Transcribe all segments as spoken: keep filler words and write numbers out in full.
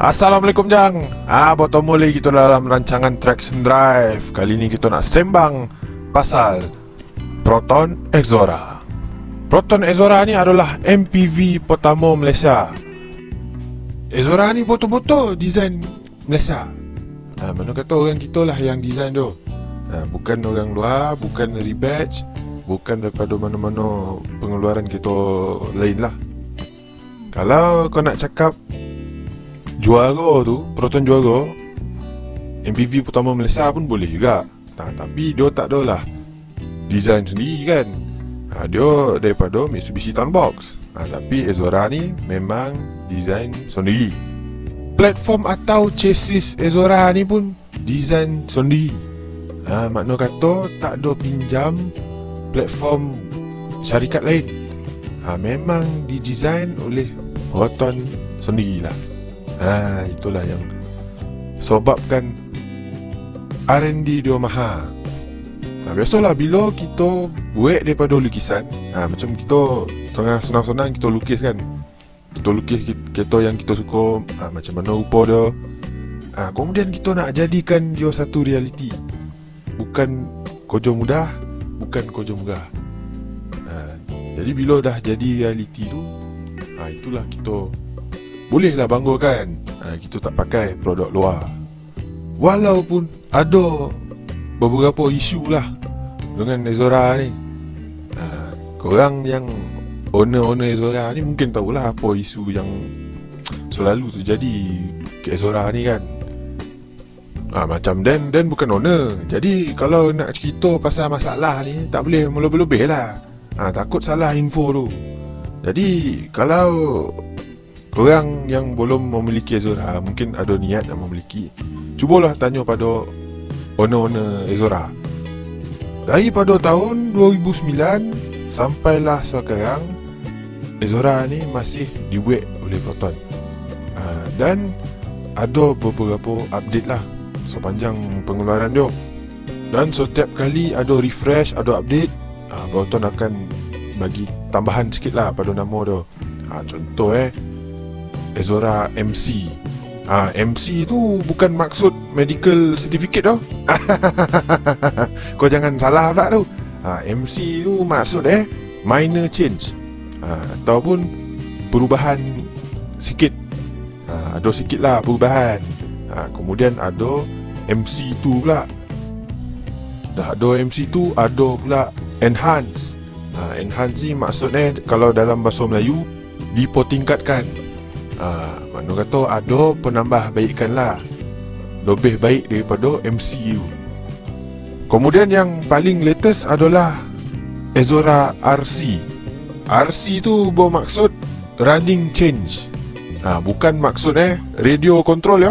Assalamualaikum Jang. Ah, bertemu lagi kita dalam rancangan Traction Drive. Kali ni kita nak sembang pasal Proton Exora. Proton Exora ni adalah M P V pertama Malaysia. Exora ni betul-betul design Malaysia. Ah, mana kata orang kita lah yang design tu. Ah, bukan orang luar, bukan rebatch, bukan daripada mana-mana pengeluaran kita lain lah. Kalau kau nak cakap juara tu, Proton juara M P V pertama Malaysia pun boleh juga. Nah, tapi dia tak ada lah design sendiri kan. Ha, dia daripada Mitsubishi Townbox. Ha, tapi Exora ni memang design sendiri. Platform atau chassis Exora ni pun design sendiri. Ha, makna kata tak ada pinjam platform syarikat lain. Ha, memang didesain oleh Proton sendirilah. Ha, itulah yang sebabkan R and D dia mahal. Ha, biasalah bila kita buat daripada lukisan, ha, macam kita tengah senang-senang kita lukis kan. Kita lukis kereta yang kita suka, ha, macam mana rupa dia. Ha, kemudian kita nak jadikan dia satu realiti. Bukan kerja mudah, bukan kerja murah. Ha, jadi bila dah jadi realiti tu, ha, itulah kita bolehlah banggakan ha, kita tak pakai produk luar. Walaupun ada beberapa isu lah dengan Exora ni. ha, Korang yang owner-owner Exora ni mungkin tahulah apa isu yang selalu terjadi ke Exora ni kan. ha, Macam Dan, Dan bukan owner. Jadi kalau nak cerita pasal masalah ni tak boleh melebih-lebih lah. ha, Takut salah info tu. Jadi kalau korang yang belum memiliki Exora, mungkin ada niat nak memiliki, cubalah tanya pada owner-owner Exora. Daripada tahun dua ribu sembilan sampailah sekarang, Exora ni masih dibuat oleh Proton. ha, Dan ada beberapa update lah sepanjang pengeluaran dia. Dan setiap kali ada refresh, ada update, ha, Proton akan bagi tambahan sikit lah pada nama dia. ha, Contoh eh Exora M C. Ah, M C tu bukan maksud medical certificate tau. Kau jangan salah pula tu. Ah, M C tu maksud eh minor change. Ah, ataupun perubahan sikit. Ah, ada sikit lah perubahan. Ah, kemudian ada M C tu pula. Dah ada M C tu, ada pula enhance. Ah, enhance ni maksudnya kalau dalam bahasa Melayu dipertingkatkan. Ha, mana kata ada penambahbaikan lah, lebih baik daripada M C tu. Kemudian yang paling latest adalah Exora R C. R C tu bermaksud running change. ha, Bukan maksud eh radio control ya.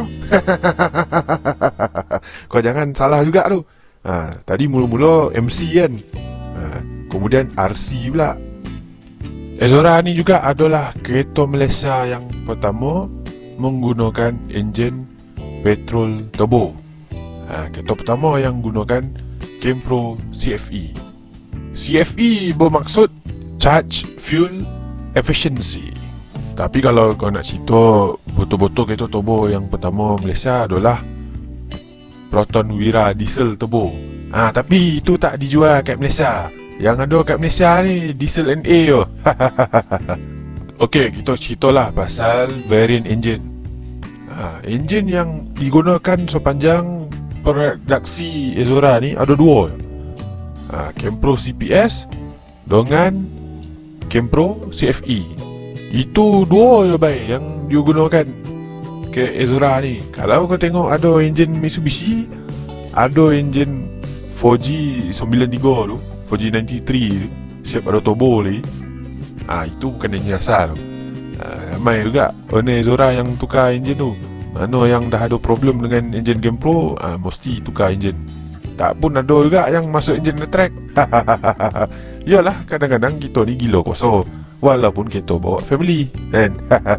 Kau jangan salah juga tu. ha, Tadi mula-mula M C kan. ha, Kemudian R C pula. Exora ni juga adalah kereta Malaysia yang pertama menggunakan enjin petrol turbo. ha, Kereta pertama yang menggunakan Kempro C F E. C F E bermaksud Charge Fuel Efficiency. Tapi kalau kau nak cerita betul-betul kereta turbo yang pertama Malaysia adalah Proton Wira Diesel Turbo. ha, Tapi itu tak dijual kat Malaysia. Yang ada kat Malaysia ni diesel N A je. Okey, kita ceritalah pasal variant engine. ha, Engine yang digunakan sepanjang produksi Exora ni ada dua. ha, Kempro C P S dengan Kempro C F E. Itu dua je baik yang digunakan ke Exora ni. Kalau kau tengok ada engine Mitsubishi, ada engine four G sembilan tiga tu, four G sembilan tiga tu, siap ada turbo lagi. Ah, itu bukan enjin asal tu. Ah, ramai juga owner Exora yang tukar enjin tu. Mana yang dah ada problem dengan enjin Kempro, ah, mesti tukar enjin. Tak pun ada juga yang masuk enjin track. Yalah, kadang-kadang kita ni gila kuasa, walaupun kita bawa family kan.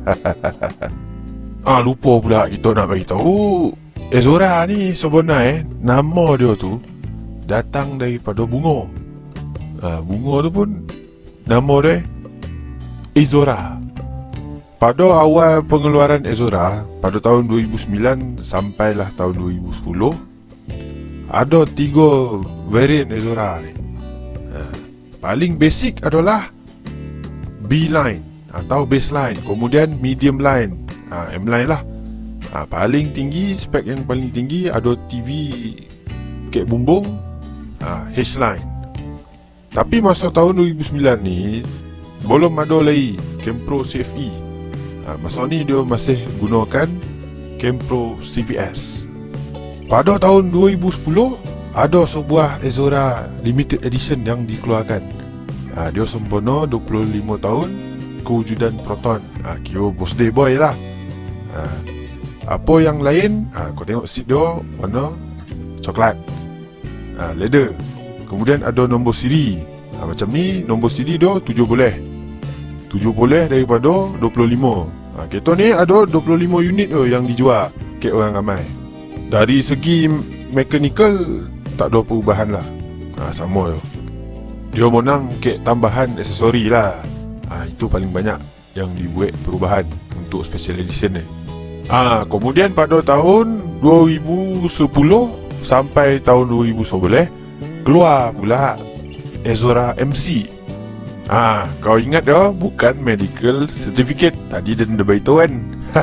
Ah, lupa pula kita nak bagi tahu, Exora ni sebenarnya nama dia tu datang daripada bunga. Ha, bunga tu pun nama dia Exora. pada awal pengeluaran Ezora pada tahun dua ribu sembilan sampailah tahun dua ribu sepuluh, ada tiga varian Ezora ni. Ha, paling basic adalah B-line atau baseline, kemudian medium line, ha, M-line lah. Ha, paling tinggi, spek yang paling tinggi ada T V kek bumbung, ha, H-line. Tapi masa tahun dua ribu sembilan ni belum ada lagi Kempro C F E. Ha, masa ni dia masih gunakan Kempro C B S. Pada tahun dua ribu sepuluh ada sebuah Ezora limited edition yang dikeluarkan. Ha, dia sempurna dua puluh lima tahun kewujudan Proton. Ha, kira birthday boy lah. Ha, apa yang lain? Ha, kau tengok seat dia warna coklat, ha, leather. Kemudian ada nombor siri. Ha, macam ni nombor siri dia tujuh boleh. tujuh boleh daripada dua puluh lima. Ha, kereta ni ada dua puluh lima unit tu yang dijual ke orang ramai. Dari segi mechanical tak ada perubahan lah. Ha, sama je. Dia menang ke tambahan aksesori lah. Ha, itu paling banyak yang dibuat perubahan untuk special edition ni. Ha, kemudian pada tahun dua ribu sepuluh sampai tahun dua ribu sebelas keluar pula Ezora M C. Ah, kau ingat dah, bukan medical certificate. Tadi dia dah beritahu kan.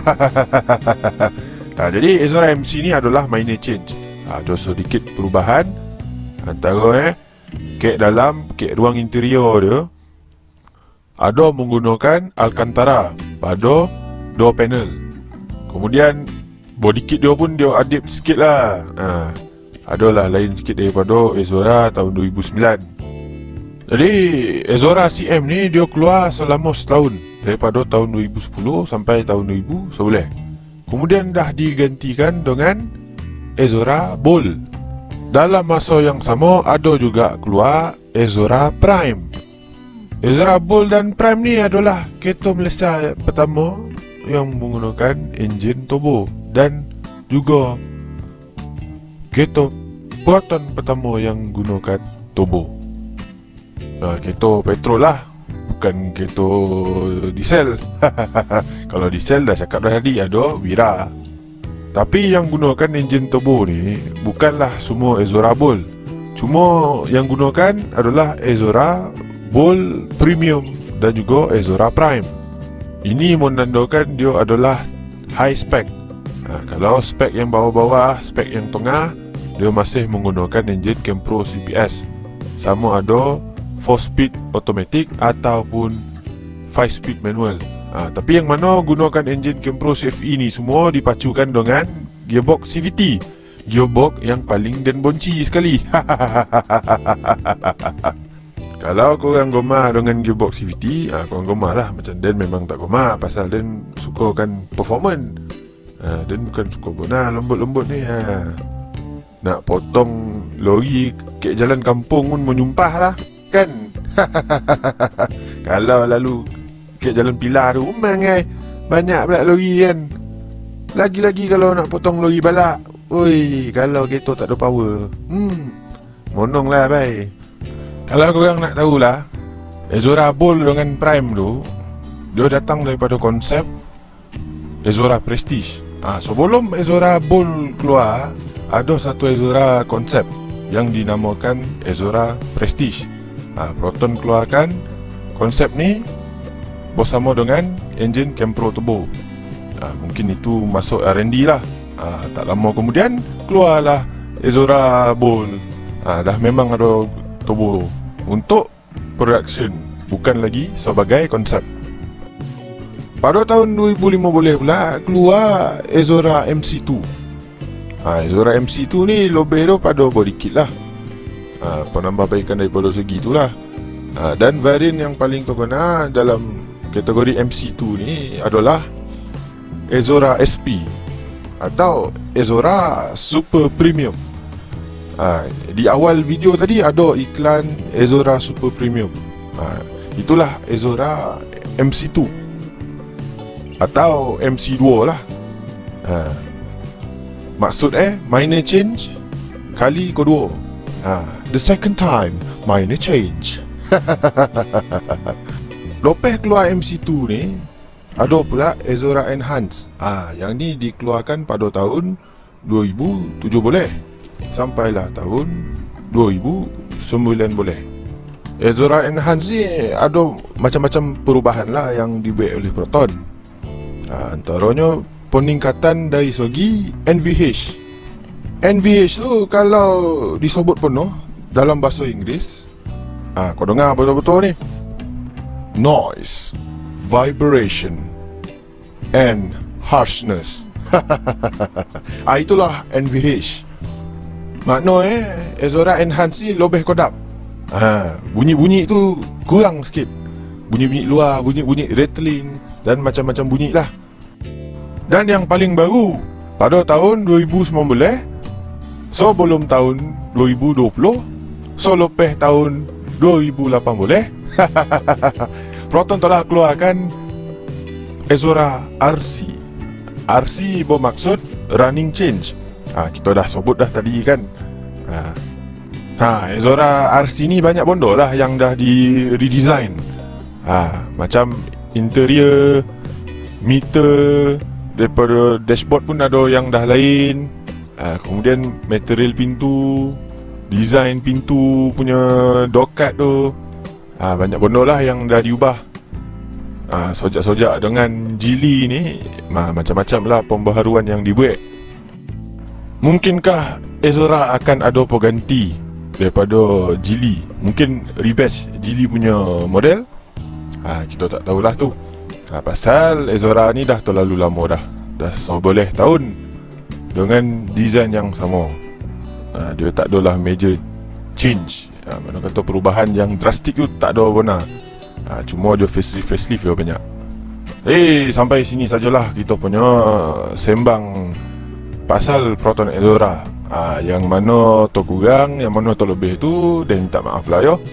ah, Jadi Ezora M C ni adalah minor change. ah, Ada sedikit perubahan antara eh kek dalam, kek ruang interior dia. Ada menggunakan Alcantara pada door panel. Kemudian body kit dia pun dia adip sikit lah. ah, Adalah lain sikit daripada Ezora tahun dua ribu sembilan. Jadi Ezora C M ni dia keluar selama setahun, daripada tahun dua ribu sepuluh sampai tahun dua ribu sebelas. Kemudian dah digantikan dengan Ezora Bold. Dalam masa yang sama ada juga keluar Ezora Prime. Ezora Bold dan Prime ni adalah kereta Malaysia pertama yang menggunakan enjin turbo, dan juga kereta Proton pertama yang menggunakan turbo. Ha, kereta petrol lah, bukan kereta diesel. Kalau diesel dah cakap dah tadi, ada Wira. Tapi yang gunakan enjin turbo ni bukanlah semua Ezora Bold. Cuma yang gunakan adalah Ezora Bold Premium dan juga Ezora Prime. Ini menandakan dia adalah high spec. ha, Kalau spek yang bawah-bawah, spek yang tengah, dia masih menggunakan enjin Kempro C B S. Sama ada four speed automatic ataupun five speed manual. ha, Tapi yang mana gunakan enjin Kempro C F E ni semua dipacukan dengan gearbox C V T, gearbox yang paling dan bonci sekali. Kalau korang gemar dengan gearbox C V T, ha, korang gemar lah. Macam Dan memang tak gemar, pasal Dan sukakan performance. ha, Dan bukan suka benar lembut-lembut ni. ha. Nak potong lori ke jalan kampung pun menyumpah lah kan. Kalau lalu ke jalan Pilar tu memang eh, banyak pula lori kan. Lagi-lagi kalau nak potong lori balak, oi, kalau kereta tak ada power, Hmm monong lah bai. Kalau korang nak tahulah, Ezora Bold dengan Prime tu dia datang daripada konsep Ezora Prestige. ha, Sebelum Ezora Bold keluar, ada satu Ezora konsep yang dinamakan Ezora Prestige. ha, Proton keluarkan konsep ni bersama dengan enjin Kempro Turbo. ha, Mungkin itu masuk R and D lah. ha, Tak lama kemudian keluarlah Ezora Bold. ha, Dah memang ada turbo untuk production, bukan lagi sebagai konsep. Pada tahun dua ribu lima belas pula keluar Ezora M C dua. ha, Ezora M C dua ni lebih tu pada body kit lah. ha, Penambahbaikan daripada segi tu lah. ha, Dan varian yang paling terkenal dalam kategori M C dua ni adalah Ezora S P atau Ezora Super Premium. ha, Di awal video tadi ada iklan Ezora Super Premium. ha, Itulah Ezora M C dua atau M C dua lah. ha, Maksud eh minor change kali kedua. ha, The second time minor change. Lepas keluar M C dua ni, ada pula Ezora Enhance. Ah, yang ni dikeluarkan pada tahun dua ribu tujuh belas sampailah tahun dua ribu sembilan belas. Ezora Enhance ni ada macam-macam perubahan lah yang dibuat oleh Proton. Ah, antaranya peningkatan dari segi N V H. N V H tu kalau disebut penuh dalam bahasa Inggeris, ah, kau dengar betul-betul ni, noise, vibration and harshness. Ah, itulah N V H. Makna eh Ezora Enhance ni lebih kodap. Ah, bunyi-bunyi tu kurang sikit. Bunyi-bunyi luar, bunyi-bunyi rattling dan macam-macam bunyi lah. Dan yang paling baru pada tahun dua ribu sembilan belas, sebelum tahun dua ribu dua puluh, so lepas tahun dua ribu lapan belas, Proton telah keluarkan Ezora R C. R C bermaksud running change. Ha, kita dah sebut dah tadi kan. Ha, ha Ezora R C ni banyak benda lah yang dah di redesign. Ha, macam interior, meter, daripada dashboard pun ada yang dah lain. Ha, kemudian material pintu, design pintu punya dokat tu, ha, banyak benda lah yang dah diubah. Ha, sojak-sojak dengan Geely ni, ha, macam-macam lah pembaharuan yang dibuat. Mungkinkah Ezora akan ada pengganti daripada Geely? Mungkin rebatch Geely punya model? Ha, kita tak tahulah tu. Ha, pasal Ezora ni dah terlalu lama dah. Dah sebelas tahun dengan design yang sama. Ha, dia tak adalah major change. Ha, mana kata perubahan yang drastik tu tak ada benar. Ha, cuma dia facelift facelift dia banyak. Eh, sampai sini sajalah kita punya sembang pasal Proton Ezora. Ha, yang mana terkurang, yang mana terlebih tu, dan minta maaf lah yo.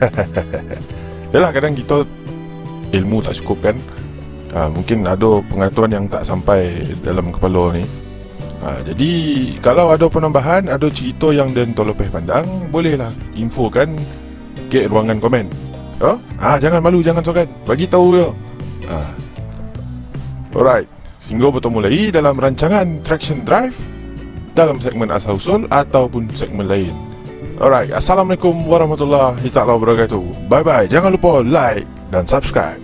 Yalah, kadang kita ilmu tak cukup kan. Ha, mungkin ada pengetahuan yang tak sampai dalam kepala ni. Ha, jadi kalau ada penambahan, ada cerita yang dan terlepas pandang, bolehlah infokan ke ruangan komen. Oh? Ha, jangan malu, jangan sokan, bagi tahu yo. Ha. Alright, sehingga bertemu lagi dalam rancangan Traction Drive dalam segmen asal usul ataupun segmen lain. Alright, assalamualaikum warahmatullahi taala wabarakatuh. Bye bye. Jangan lupa like dan subscribe.